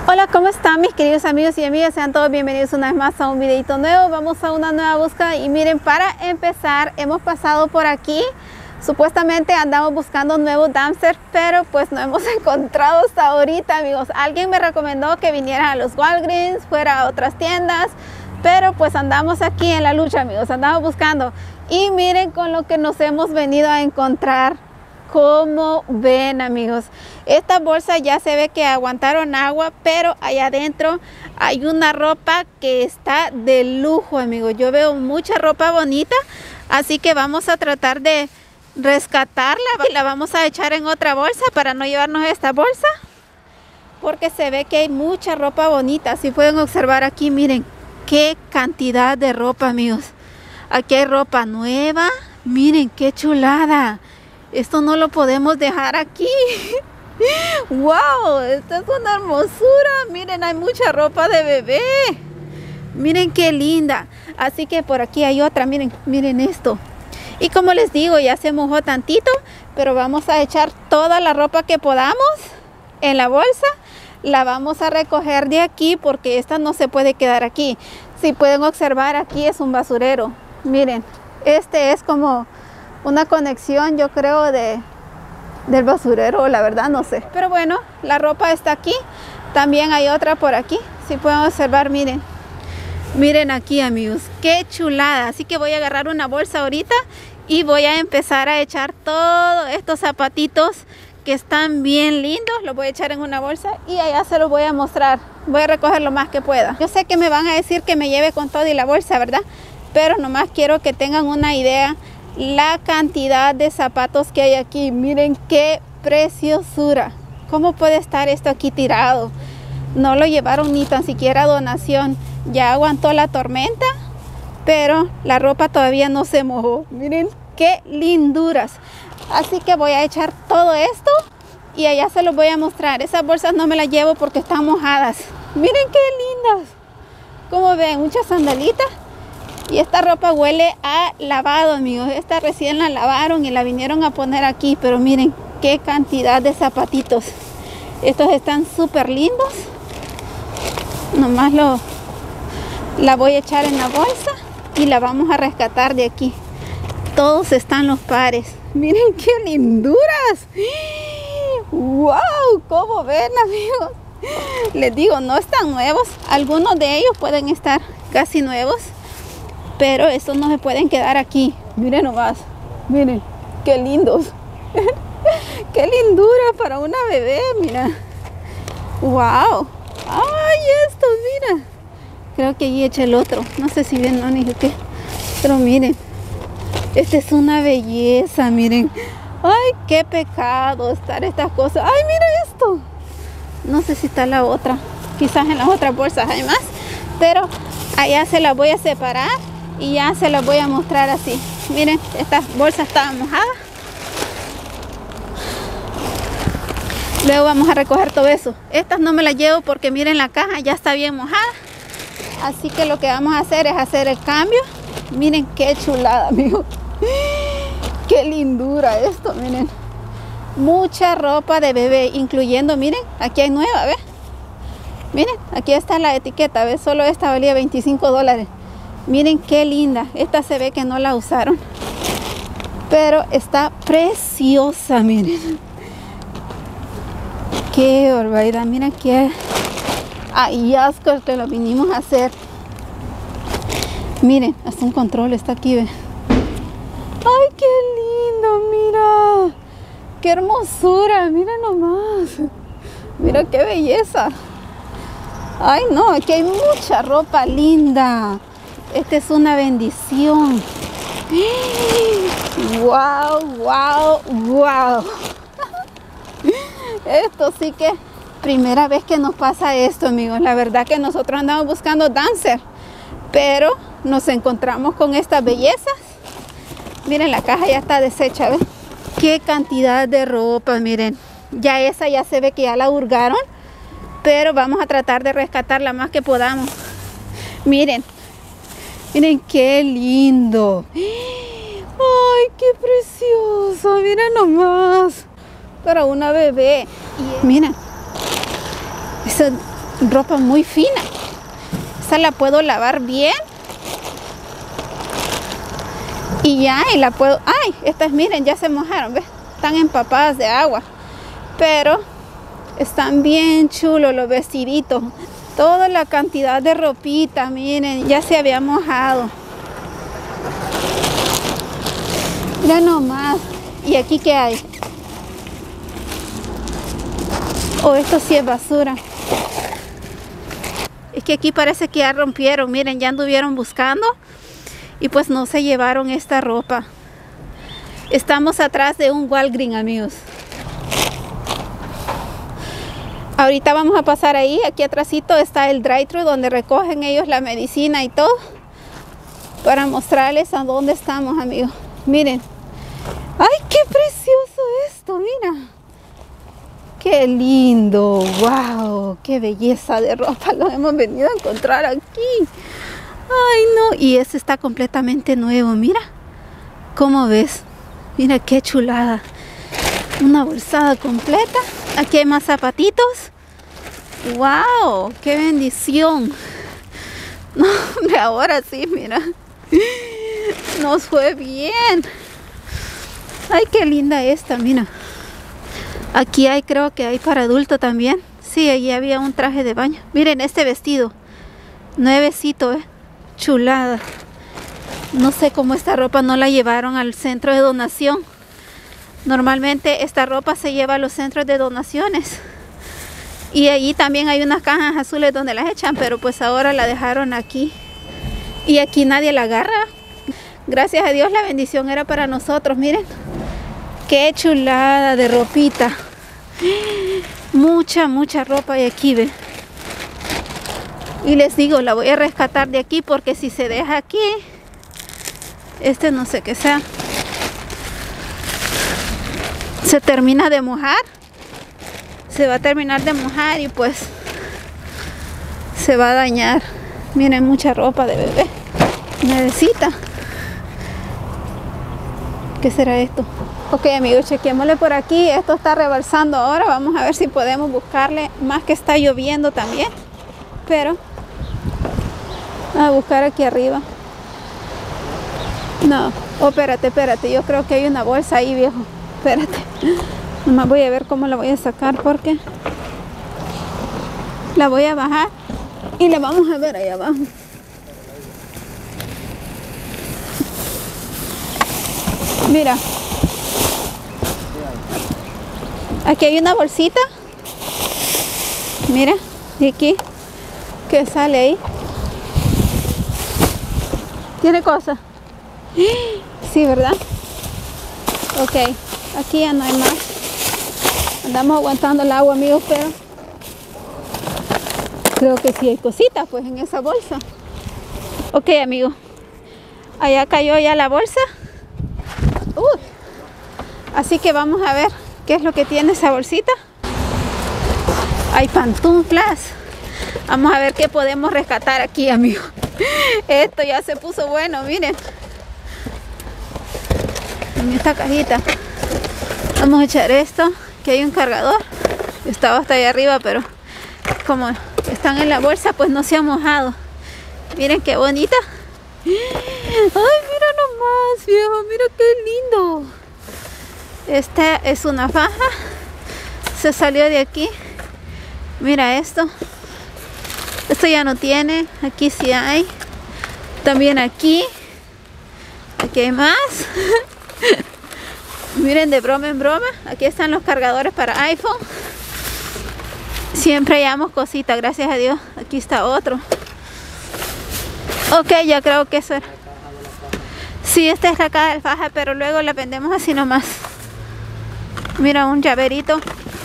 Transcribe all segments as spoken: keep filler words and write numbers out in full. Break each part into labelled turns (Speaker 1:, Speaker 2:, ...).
Speaker 1: Hola, ¿cómo están mis queridos amigos y amigas? Sean todos bienvenidos una vez más a un videito nuevo. Vamos a una nueva búsqueda y miren, para empezar hemos pasado por aquí. Supuestamente andamos buscando nuevos dumpsters, pero pues no hemos encontrado hasta ahorita, amigos. Alguien me recomendó que viniera a los Walgreens, fuera a otras tiendas, pero pues andamos aquí en la lucha, amigos. Andamos buscando y miren con lo que nos hemos venido a encontrar. Como ven, amigos, esta bolsa ya se ve que aguantaron agua, pero allá adentro hay una ropa que está de lujo, amigos. Yo veo mucha ropa bonita, así que vamos a tratar de rescatarla y la vamos a echar en otra bolsa para no llevarnos esta bolsa, porque se ve que hay mucha ropa bonita. Si pueden observar aquí, miren qué cantidad de ropa, amigos. Aquí hay ropa nueva, miren qué chulada. Esto no lo podemos dejar aquí. ¡Wow! Esta es una hermosura. Miren, hay mucha ropa de bebé. Miren qué linda. Así que por aquí hay otra. Miren, miren esto. Y como les digo, ya se mojó tantito, pero vamos a echar toda la ropa que podamos en la bolsa. La vamos a recoger de aquí porque esta no se puede quedar aquí. Si pueden observar, aquí es un basurero. Miren, este es como una conexión, yo creo, de del basurero, la verdad no sé, pero bueno, la ropa está aquí. También hay otra por aquí, si pueden observar, miren miren aquí, amigos, qué chulada. Así que voy a agarrar una bolsa ahorita y voy a empezar a echar todos estos zapatitos que están bien lindos. Los voy a echar en una bolsa y allá se los voy a mostrar. Voy a recoger lo más que pueda. Yo sé que me van a decir que me lleve con todo y la bolsa, ¿verdad? Pero nomás quiero que tengan una idea la cantidad de zapatos que hay aquí. Miren qué preciosura. ¿Cómo puede estar esto aquí tirado? No lo llevaron ni tan siquiera a donación. Ya aguantó la tormenta, pero la ropa todavía no se mojó. Miren qué linduras. Así que voy a echar todo esto y allá se los voy a mostrar. Esas bolsas no me las llevo porque están mojadas. Miren qué lindas. Como ven, muchas sandalitas. Y esta ropa huele a lavado, amigos. Esta recién la lavaron y la vinieron a poner aquí. Pero miren qué cantidad de zapatitos. Estos están súper lindos. Nomás lo, la voy a echar en la bolsa y la vamos a rescatar de aquí. Todos están los pares. Miren qué linduras. ¡Wow! ¿Cómo ven, amigos? Les digo, no están nuevos. Algunos de ellos pueden estar casi nuevos, pero estos no se pueden quedar aquí. Miren nomás, miren, qué lindos. Qué lindura para una bebé, mira. Wow. Ay, estos, mira. Creo que allí eché el otro. No sé si ven, no, ni qué. Pero miren, esta es una belleza, miren. Ay, qué pecado estar estas cosas. Ay, mira esto. No sé si está la otra. Quizás en las otras bolsas hay más, pero allá se las voy a separar y ya se las voy a mostrar así. Miren, esta bolsa estaba mojada. Luego vamos a recoger todo eso. Estas no me las llevo porque miren, la caja ya está bien mojada. Así que lo que vamos a hacer es hacer el cambio. Miren qué chulada, amigos. Qué lindura esto, miren. Mucha ropa de bebé, incluyendo, miren, aquí hay nueva, ¿ves? Miren, aquí está la etiqueta, ¿ves? Solo esta valía veinticinco dólares. Miren qué linda. Esta se ve que no la usaron, pero está preciosa, miren. Qué barbaridad. Miren qué hallazgos que lo vinimos a hacer. Miren, hasta un control está aquí, ¿ven? Ay, qué lindo, mira. Qué hermosura, miren nomás. Mira qué belleza. Ay, no, aquí hay mucha ropa linda. Esta es una bendición. Wow, wow, wow. Esto sí que primera vez que nos pasa esto, amigos. La verdad que nosotros andamos buscando dumpster, pero nos encontramos con estas bellezas. Miren, la caja ya está deshecha, ¿ves? Qué cantidad de ropa, miren. Ya esa ya se ve que ya la hurgaron, pero vamos a tratar de rescatarla más que podamos. Miren. Miren qué lindo. Ay, qué precioso. Miren nomás. Para una bebé. Y miren. Eso ropa muy fina. Esta la puedo lavar bien. Y ya, y la puedo... ¡Ay! Estas, miren, ya se mojaron, ¿ves? Están empapadas de agua. Pero están bien chulos los vestiditos. Toda la cantidad de ropita, miren, ya se había mojado. Mira nomás. ¿Y aquí qué hay? Oh, esto sí es basura. Es que aquí parece que ya rompieron. Miren, ya anduvieron buscando. Y pues no se llevaron esta ropa. Estamos atrás de un Walgreens, amigos. Ahorita vamos a pasar ahí. Aquí atrásito está el drive-thru donde recogen ellos la medicina y todo. Para mostrarles a dónde estamos, amigos. Miren. ¡Ay, qué precioso esto! Mira. ¡Qué lindo! ¡Wow! ¡Qué belleza de ropa! Lo hemos venido a encontrar aquí. ¡Ay, no! Y este está completamente nuevo. Mira. ¿Cómo ves? Mira qué chulada. Una bolsada completa. Aquí hay más zapatitos. ¡Wow! ¡Qué bendición! No, hombre, ahora sí, mira. Nos fue bien. ¡Ay, qué linda esta! Mira. Aquí hay, creo que hay para adulto también. Sí, allí había un traje de baño. Miren este vestido. Nuevecito, ¿eh? Chulada. No sé cómo esta ropa no la llevaron al centro de donación. Normalmente esta ropa se lleva a los centros de donaciones. Y allí también hay unas cajas azules donde las echan, pero pues ahora la dejaron aquí. Y aquí nadie la agarra. Gracias a Dios la bendición era para nosotros, miren. Qué chulada de ropita. Mucha, mucha ropa hay aquí, ve. Y les digo, la voy a rescatar de aquí porque si se deja aquí, este no sé qué sea, se termina de mojar. Se va a terminar de mojar y pues se va a dañar. Miren, mucha ropa de bebé. Nuevecita. ¿Qué será esto? Ok, amigos, chequémosle por aquí. Esto está rebalsando ahora. Vamos a ver si podemos buscarle. Más que está lloviendo también. Pero a buscar aquí arriba. No, oh, espérate, espérate. Yo creo que hay una bolsa ahí, viejo. Espérate. Nomás voy a ver cómo la voy a sacar porque la voy a bajar y la vamos a ver ahí abajo. Mira. Aquí hay una bolsita. Mira, de aquí. ¿Qué sale ahí? ¿Tiene cosas? Sí, ¿verdad? Ok, aquí ya no hay más. Andamos aguantando el agua, amigos, pero creo que sí hay cositas pues en esa bolsa. Ok, amigos. Allá cayó ya la bolsa. Uy. Así que vamos a ver qué es lo que tiene esa bolsita. Hay pantuflas. Vamos a ver qué podemos rescatar aquí, amigos. Esto ya se puso bueno, miren. En esta cajita. Vamos a echar esto, que hay un cargador. Estaba hasta allá arriba, pero como están en la bolsa, pues no se ha mojado. Miren qué bonita. Ay, mira nomás, viejo, mira qué lindo. Esta es una faja. Se salió de aquí. Mira esto. Esto ya no tiene. Aquí sí hay. También aquí. Aquí hay más. Miren, de broma en broma. Aquí están los cargadores para iPhone. Siempre hallamos cositas, gracias a Dios. Aquí está otro. Ok, ya creo que eso era. Sí, esta es la caja de faja, pero luego la vendemos así nomás. Mira, un llaverito.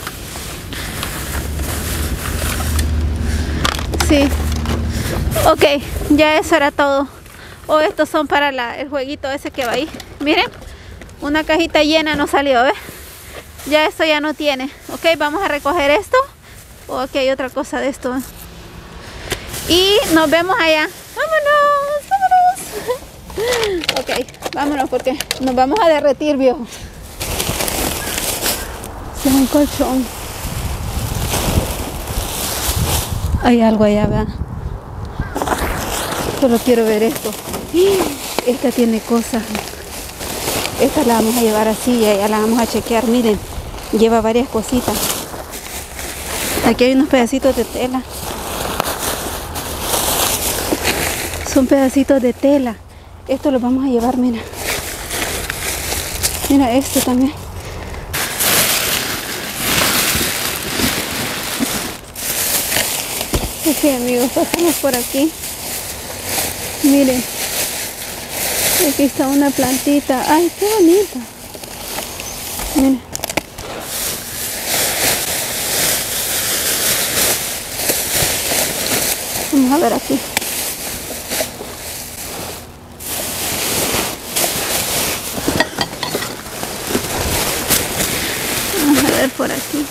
Speaker 1: Sí. Ok, ya eso era todo. O oh, estos son para la, el jueguito ese que va ahí. Miren, una cajita llena no salió, ¿ves? Ya esto ya no tiene. Ok, vamos a recoger esto. O oh, aquí hay otra cosa de esto. Y nos vemos allá. ¡Vámonos! ¡Vámonos! Ok, vámonos porque nos vamos a derretir, viejo. Es un colchón. Hay algo allá, vean. Solo quiero ver esto. Esta tiene cosas. Esta la vamos a llevar así y ya la vamos a chequear. Miren, lleva varias cositas. Aquí hay unos pedacitos de tela. Son pedacitos de tela. Esto lo vamos a llevar, mira. Mira esto también. Ok, amigos, pasamos por aquí. Miren. Aquí está una plantita. Ay, qué bonita. Miren. Vamos a ver aquí. Vamos a ver por aquí.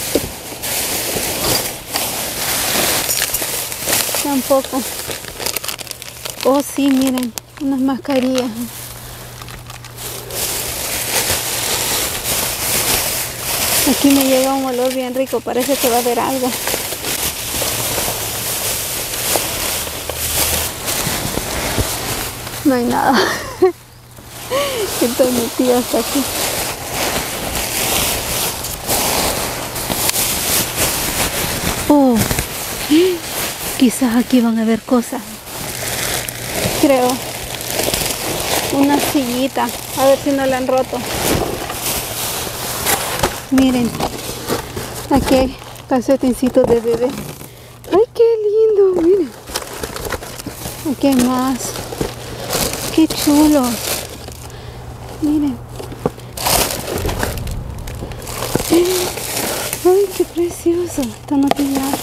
Speaker 1: Tampoco. Oh, sí, miren. Unas mascarillas. Aquí me llega un olor bien rico. Parece que va a haber algo. No hay nada. Estoy metida hasta aquí. Oh, quizás aquí van a haber cosas. Creo. Una sillita. A ver si no la han roto. Miren. Aquí hay calcetincitos de bebé. Ay, qué lindo. Miren. Aquí hay más. Qué chulo. Miren. Ay, qué precioso. Esto no tiene nada.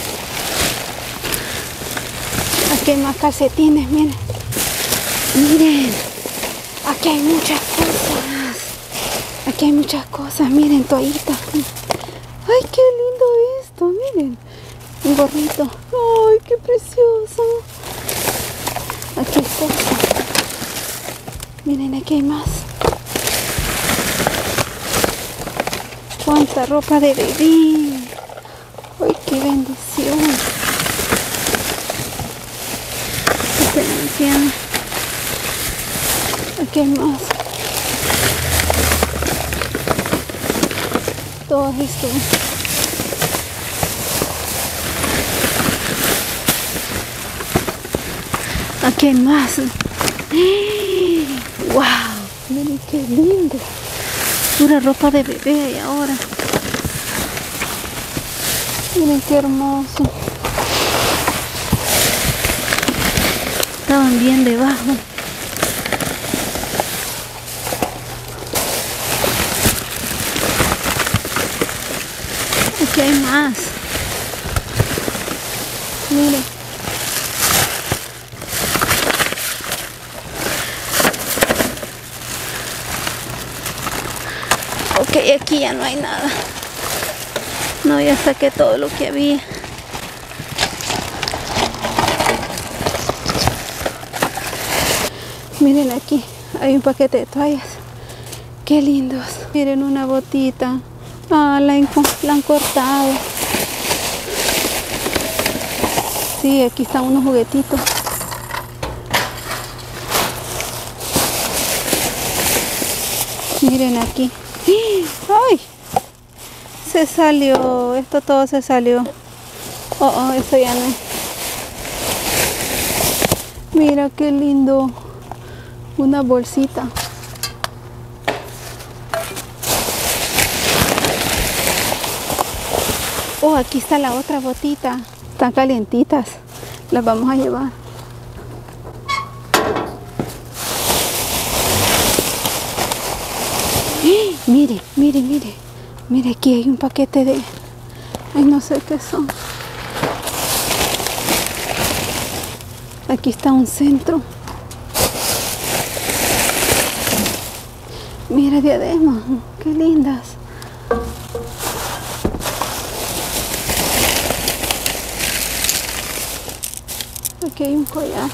Speaker 1: Aquí hay más calcetines, miren. Miren. Aquí hay muchas cosas. Aquí hay muchas cosas. Miren, toallitas. Ay, qué lindo esto. Miren. Un gorrito. Ay, qué precioso. Aquí hay cosas. Miren, aquí hay más. Cuánta ropa de bebé. Ay, qué bendición. Qué bendición. Aquí hay más. Todo esto. Aquí hay más. ¡Wow! Miren qué lindo. Pura ropa de bebé ahora. Miren qué hermoso. Estaban bien debajo. Aquí hay más. Miren. Ok, aquí ya no hay nada. No, ya saqué todo lo que había. Miren aquí, hay un paquete de toallas. Qué lindos. Miren una botita. Ah, la, la han cortado. Sí, aquí están unos juguetitos. Miren aquí. ¡Ay! Se salió. Esto todo se salió. Oh, oh, eso ya no es. Mira qué lindo. Una bolsita. Oh, aquí está la otra botita. Están calientitas. Las vamos a llevar. Mire, mire, mire. Mire, aquí hay un paquete de... Ay, no sé qué son. Aquí está un centro. Mira, diademas. Qué lindas. Aquí hay un collar.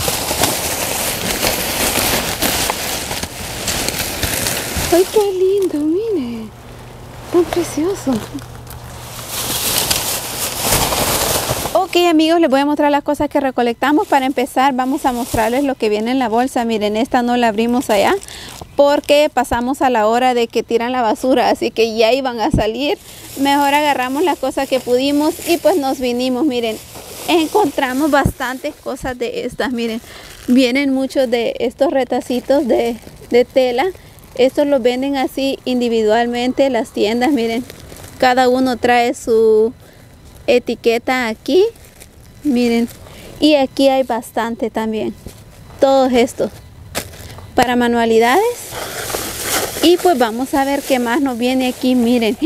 Speaker 1: ¡Ay, qué lindo! Mire, tan precioso. Ok, Ok amigos, les voy a mostrar las cosas que recolectamos. Para empezar vamos a mostrarles lo que viene en la bolsa. Miren, esta no la abrimos allá porque pasamos a la hora de que tiran la basura, así que ya iban a salir. Mejor agarramos las cosas que pudimos y pues nos vinimos. Miren, encontramos bastantes cosas de estas. Miren, vienen muchos de estos retacitos de, de tela. Estos los venden así individualmente en las tiendas. Miren, cada uno trae su etiqueta aquí. Miren, y aquí hay bastante también. Todos estos para manualidades. Y pues vamos a ver qué más nos viene aquí. Miren,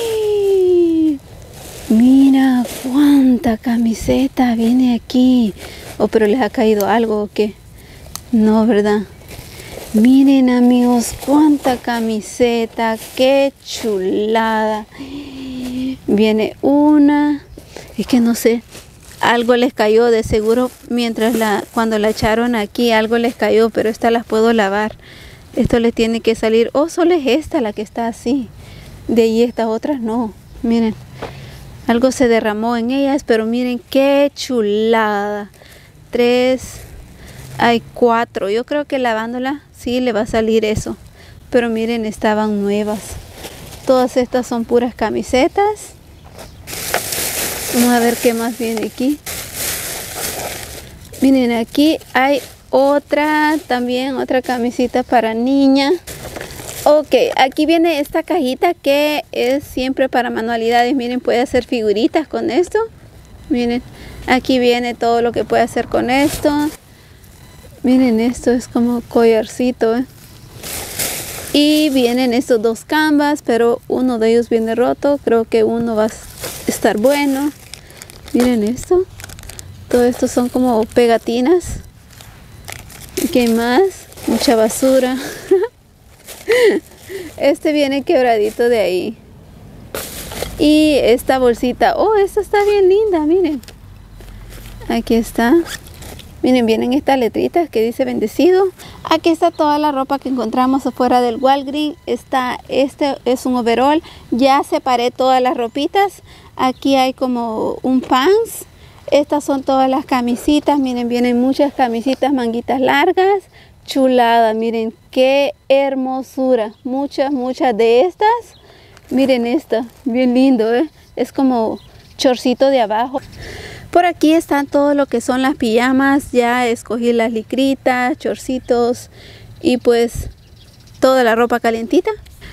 Speaker 1: mira cuánta camiseta viene aquí. Oh, pero les ha caído algo o qué. No, ¿verdad? Miren amigos, cuánta camiseta, qué chulada. Viene una, es que no sé, algo les cayó de seguro mientras la, cuando la echaron aquí, algo les cayó, pero estas las puedo lavar. Esto les tiene que salir, oh, solo es esta la que está así. De ahí estas otras no, miren, algo se derramó en ellas, pero miren qué chulada. Tres, hay cuatro, yo creo que lavándola sí le va a salir eso, pero miren, estaban nuevas. Todas estas son puras camisetas. Vamos a ver qué más viene aquí. Miren, aquí hay otra, también otra camisita para niña. Ok, aquí viene esta cajita que es siempre para manualidades. Miren, puede hacer figuritas con esto. Miren, aquí viene todo lo que puede hacer con esto. Miren, esto es como collarcito, ¿eh? Y vienen estos dos canvas, pero uno de ellos viene roto. Creo que uno va a estar bueno. Miren esto. Todo esto son como pegatinas. ¿Qué más? Mucha basura. Este viene quebradito de ahí. Y esta bolsita. Oh, esta está bien linda, miren. Aquí está. Miren, vienen estas letritas que dice bendecido. Aquí está toda la ropa que encontramos afuera del Walgreens. Está, este es un overall. Ya separé todas las ropitas. Aquí hay como un pants. Estas son todas las camisitas. Miren, vienen muchas camisitas, manguitas largas. Chulada, miren qué hermosura. Muchas, muchas de estas. Miren esta, bien lindo, ¿eh? Es como chorcito de abajo. Por aquí están todo lo que son las pijamas. Ya escogí las licritas, chorcitos y pues toda la ropa calientita.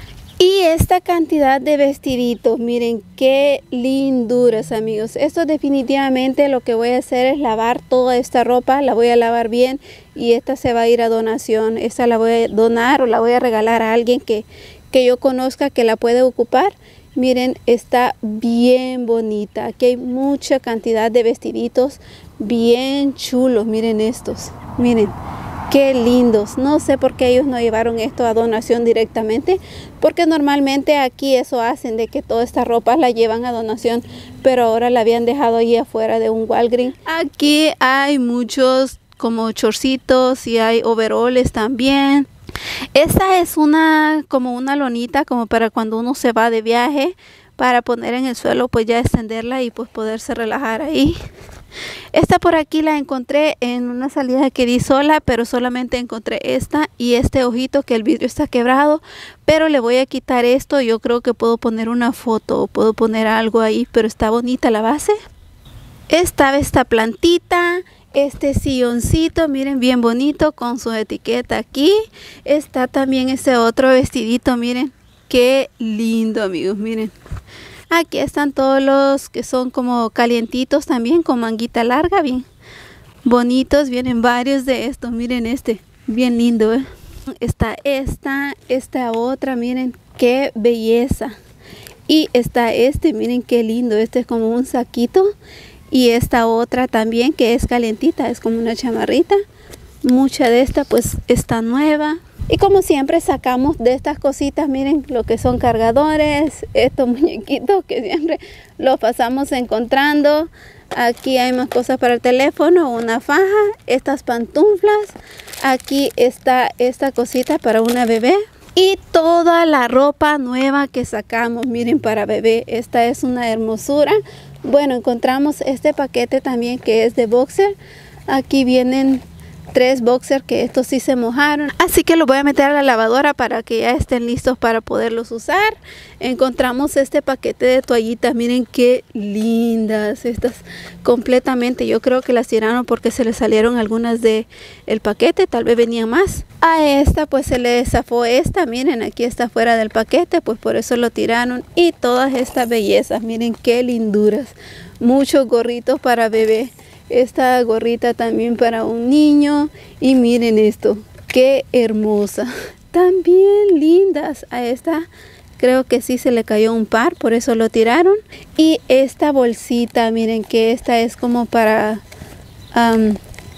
Speaker 1: Y esta cantidad de vestiditos, miren qué linduras amigos. Esto definitivamente lo que voy a hacer es lavar toda esta ropa. La voy a lavar bien y esta se va a ir a donación. Esta la voy a donar o la voy a regalar a alguien que, que yo conozca que la puede ocupar. Miren, está bien bonita. Aquí hay mucha cantidad de vestiditos bien chulos. Miren estos. Miren, qué lindos. No sé por qué ellos no llevaron esto a donación directamente. Porque normalmente aquí eso hacen, de que toda esta ropa la llevan a donación. Pero ahora la habían dejado ahí afuera de un Walgreens. Aquí hay muchos como chorcitos y hay overoles también. Esta es una como una lonita como para cuando uno se va de viaje, para poner en el suelo, pues ya extenderla y pues poderse relajar ahí. Esta por aquí la encontré en una salida que di sola, pero solamente encontré esta y este ojito que el vidrio está quebrado, pero le voy a quitar esto. Yo creo que puedo poner una foto o puedo poner algo ahí, pero está bonita la base. Esta esta plantita. Este silloncito, miren, bien bonito con su etiqueta aquí. Está también ese otro vestidito, miren, qué lindo amigos, miren. Aquí están todos los que son como calientitos también con manguita larga, bien bonitos. Vienen varios de estos, miren este, bien lindo, ¿eh? Está esta, esta otra, miren, qué belleza. Y está este, miren qué lindo, este es como un saquito. Y esta otra también que es calientita, es como una chamarrita. Mucha de esta pues está nueva. Y como siempre sacamos de estas cositas, miren lo que son cargadores, estos muñequitos que siempre los pasamos encontrando. Aquí hay más cosas para el teléfono, una faja, estas pantuflas. Aquí está esta cosita para una bebé. Y toda la ropa nueva que sacamos, miren, para bebé. Esta es una hermosura. Bueno, encontramos este paquete también que es de boxer. Aquí vienen tres boxers que estos sí se mojaron, así que los voy a meter a la lavadora para que ya estén listos para poderlos usar. Encontramos este paquete de toallitas, miren qué lindas estas, completamente. Yo creo que las tiraron porque se les salieron algunas de el paquete, tal vez venían más. A esta pues se le zafó esta, miren, aquí está fuera del paquete, pues por eso lo tiraron. Y todas estas bellezas, miren qué linduras, muchos gorritos para bebé. Esta gorrita también para un niño. Y miren esto, qué hermosa. También lindas. A esta creo que sí se le cayó un par, por eso lo tiraron. Y esta bolsita, miren que esta es como para, um,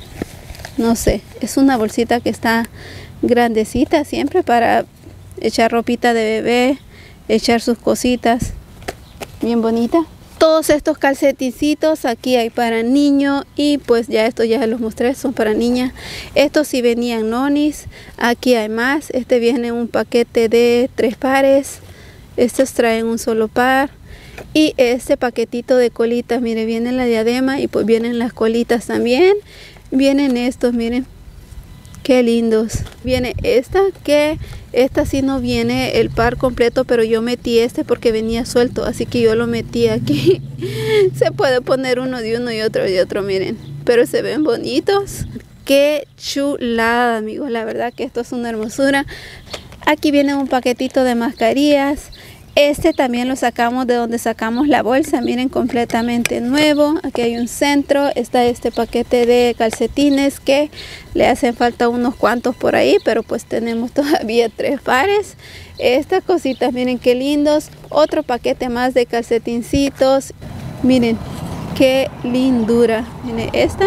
Speaker 1: no sé, es una bolsita que está grandecita, siempre para echar ropita de bebé, echar sus cositas. Bien bonita. Todos estos calcetincitos aquí hay para niño y pues ya estos ya los mostré, son para niña. Estos sí venían nonis, aquí hay más. Este viene un paquete de tres pares, estos traen un solo par. Y este paquetito de colitas, mire, viene la diadema y pues vienen las colitas también. Vienen estos, miren, qué lindos. Viene esta, que esta sí no viene el par completo, pero yo metí este porque venía suelto, así que yo lo metí aquí. Se puede poner uno de uno y otro de otro, miren, pero se ven bonitos. Qué chulada, amigos, la verdad que esto es una hermosura. Aquí viene un paquetito de mascarillas. Este también lo sacamos de donde sacamos la bolsa, miren, completamente nuevo. Aquí hay un centro, está este paquete de calcetines que le hacen falta unos cuantos por ahí, pero pues tenemos todavía tres pares. Estas cositas, miren qué lindos. Otro paquete más de calcetincitos, miren qué lindura. Miren esta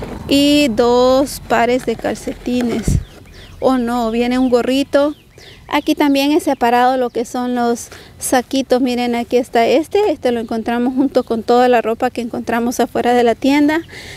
Speaker 1: y dos pares de calcetines. Oh no, viene un gorrito. Aquí también he separado lo que son los saquitos. Miren, aquí está este. Este lo encontramos junto con toda la ropa que encontramos afuera de la tienda.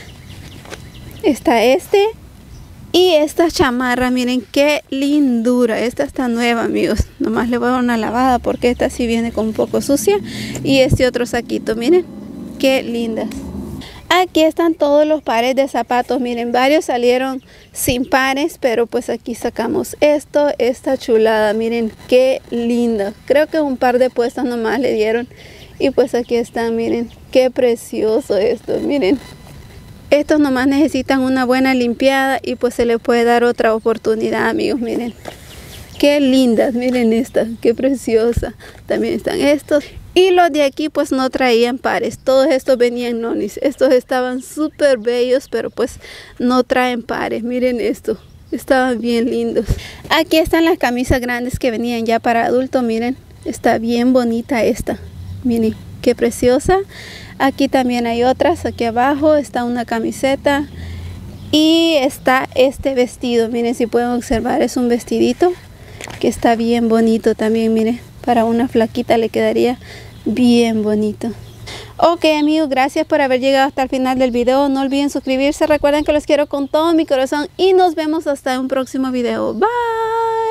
Speaker 1: Está este. Y esta chamarra, miren qué lindura. Esta está nueva, amigos. Nomás le voy a dar una lavada porque esta sí viene con un poco sucia. Y este otro saquito, miren qué lindas. Aquí están todos los pares de zapatos, miren, varios salieron sin pares, pero pues aquí sacamos esto, esta chulada, miren qué linda. Creo que un par de puestos nomás le dieron y pues aquí están, miren qué precioso esto, miren. Estos nomás necesitan una buena limpiada y pues se le puede dar otra oportunidad, amigos, miren. Qué lindas, miren esta, qué preciosa. También están estos. Y los de aquí pues no traían pares, todos estos venían nonis. Estos estaban súper bellos, pero pues no traen pares. Miren esto, estaban bien lindos. Aquí están las camisas grandes que venían ya para adultos, miren. Está bien bonita esta, miren qué preciosa. Aquí también hay otras, aquí abajo está una camiseta. Y está este vestido, miren si pueden observar, es un vestidito que está bien bonito también, miren. Para una flaquita le quedaría bien bonito. Ok, amigos, gracias por haber llegado hasta el final del video. No olviden suscribirse. Recuerden que los quiero con todo mi corazón. Y nos vemos hasta un próximo video. Bye.